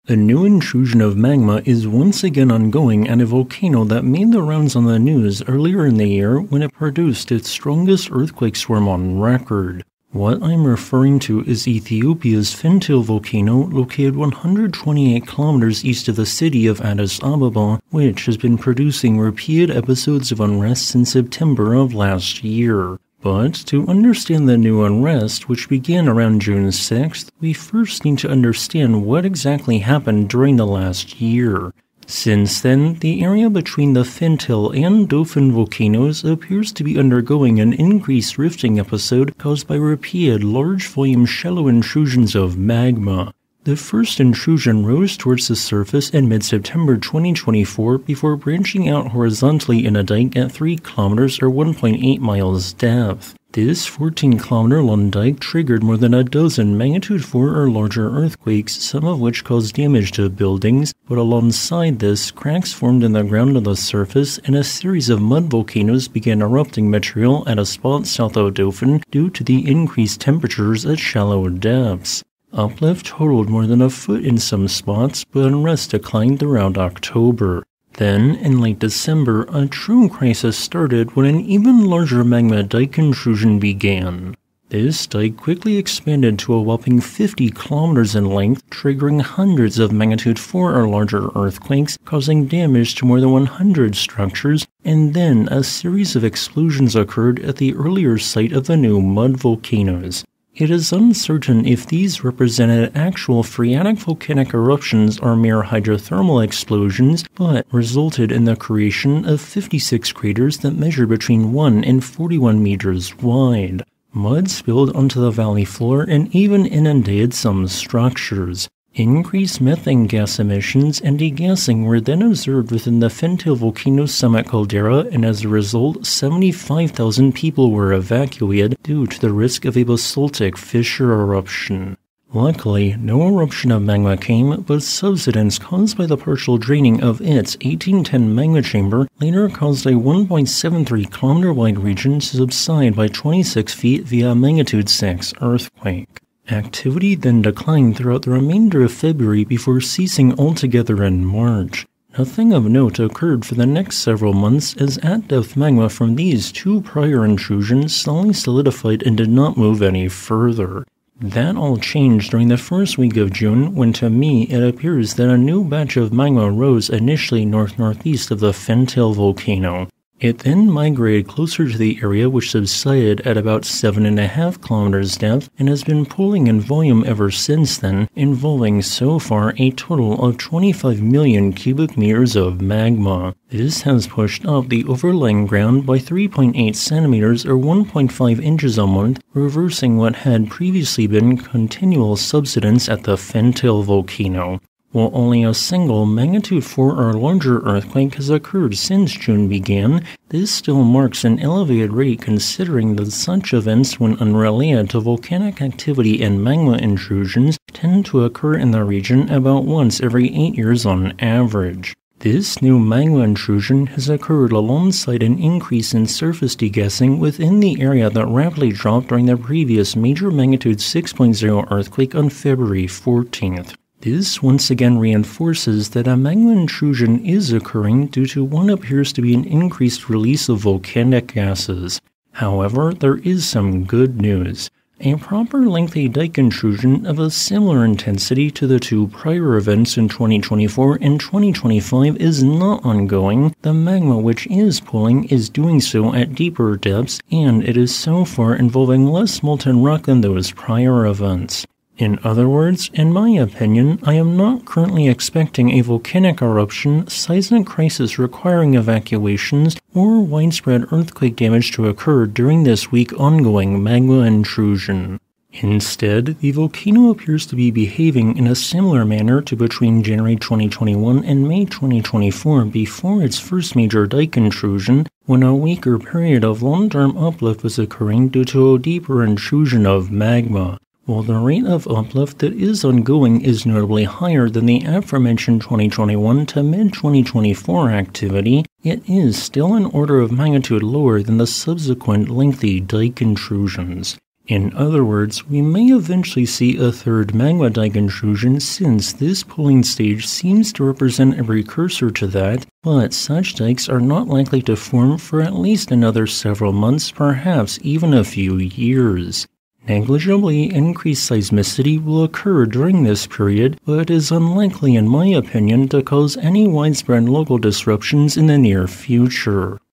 A new intrusion of magma is once again ongoing at a volcano that made the rounds on the news earlier in the year when it produced its strongest earthquake swarm on record. What I'm referring to is Ethiopia's Fentale Volcano, located 128 kilometers east of the city of Addis Ababa, which has been producing repeated episodes of unrest since September of last year. But to understand the new unrest, which began around June 6th, we first need to understand what exactly happened during the last year. Since then, the area between the Fentale and Dauphin volcanoes appears to be undergoing an increased rifting episode caused by repeated large-volume shallow intrusions of magma. The first intrusion rose towards the surface in mid-September 2024 before branching out horizontally in a dike at 3 kilometers or 1.8 miles depth. This 14-kilometer long dike triggered more than a dozen magnitude 4 or larger earthquakes, some of which caused damage to buildings, but alongside this, cracks formed in the ground of the surface and a series of mud volcanoes began erupting material at a spot south of Dauphin due to the increased temperatures at shallow depths. Uplift totaled more than a foot in some spots, but unrest declined throughout October. Then, in late December, a true crisis started when an even larger magma dike intrusion began. This dike quickly expanded to a whopping 50 kilometers in length, triggering hundreds of magnitude 4 or larger earthquakes, causing damage to more than 100 structures, and then a series of explosions occurred at the earlier site of the new Mud Volcanoes. It is uncertain if these represented actual phreatic volcanic eruptions or mere hydrothermal explosions, but resulted in the creation of 56 craters that measure between 1 and 41 meters wide. Mud spilled onto the valley floor and even inundated some structures. Increased methane gas emissions and degassing were then observed within the Fentale Volcano's summit caldera, and as a result, 75,000 people were evacuated due to the risk of a basaltic fissure eruption. Luckily, no eruption of magma came, but subsidence caused by the partial draining of its 1810 magma chamber later caused a 1.73 kilometer wide region to subside by 26 feet via a magnitude 6 earthquake. Activity then declined throughout the remainder of February before ceasing altogether in March. Nothing of note occurred for the next several months as at-depth magma from these two prior intrusions slowly solidified and did not move any further. That all changed during the first week of June when to me it appears that a new batch of magma rose initially north-northeast of the Fentale Volcano. It then migrated closer to the area, which subsided at about 7.5 kilometers depth and has been pooling in volume ever since then, involving so far a total of 25 million cubic meters of magma. This has pushed up the overlying ground by 3.8 centimeters or 1.5 inches a month, reversing what had previously been continual subsidence at the Fentale Volcano. While only a single magnitude 4 or larger earthquake has occurred since June began, this still marks an elevated rate considering that such events, when unrelated to volcanic activity and magma intrusions, tend to occur in the region about once every 8 years on average. This new magma intrusion has occurred alongside an increase in surface degassing within the area that rapidly dropped during the previous major magnitude 6.0 earthquake on February 14th. This once again reinforces that a magma intrusion is occurring due to what appears to be an increased release of volcanic gases. However, there is some good news. A proper lengthy dike intrusion of a similar intensity to the two prior events in 2024 and 2025 is not ongoing. The magma which is pooling is doing so at deeper depths, and it is so far involving less molten rock than those prior events. In other words, in my opinion, I am not currently expecting a volcanic eruption, seismic crisis requiring evacuations, or widespread earthquake damage to occur during this week ongoing magma intrusion. Instead, the volcano appears to be behaving in a similar manner to between January 2021 and May 2024 before its first major dike intrusion, when a weaker period of long-term uplift was occurring due to a deeper intrusion of magma. While the rate of uplift that is ongoing is notably higher than the aforementioned 2021 to mid-2024 activity, it is still an order of magnitude lower than the subsequent lengthy dike intrusions. In other words, we may eventually see a third magma dike intrusion since this pulling stage seems to represent a precursor to that, but such dikes are not likely to form for at least another several months, perhaps even a few years. Negligibly increased seismicity will occur during this period, but is unlikely in my opinion to cause any widespread local disruptions in the near future.